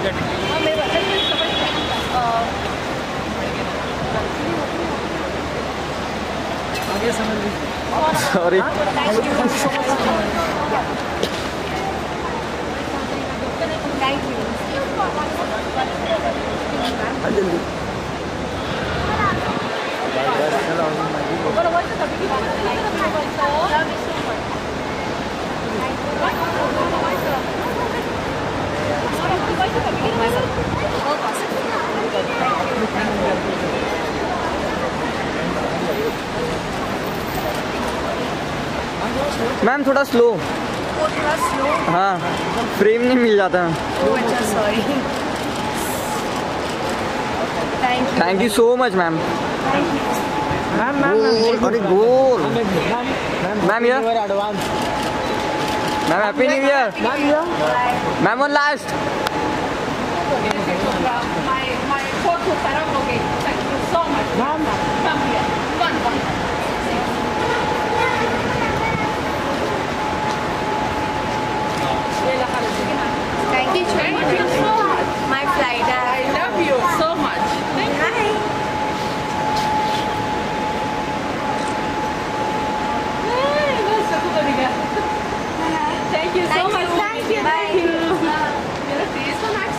ठीक है sorry ma'am थोड़ा स्लो। थोड़ा स्लो। हाँ फ्रेम नहीं मिल जाता। अच्छा sorry. Thank you so much ma'am. Ma'am अरे गोल मैम यार advance ma'am happy new year ma'am one last My photos are okay. Thank you so much. Ma'am, come here. One. Thank you so much. My flight. I love you so much. Hi. Thank you so much. Thank you. Bye. Your face so nice.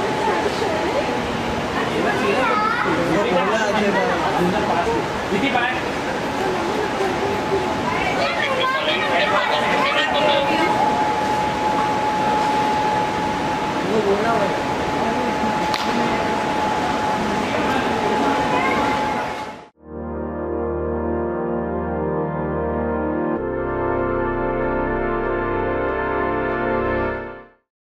दीदी bye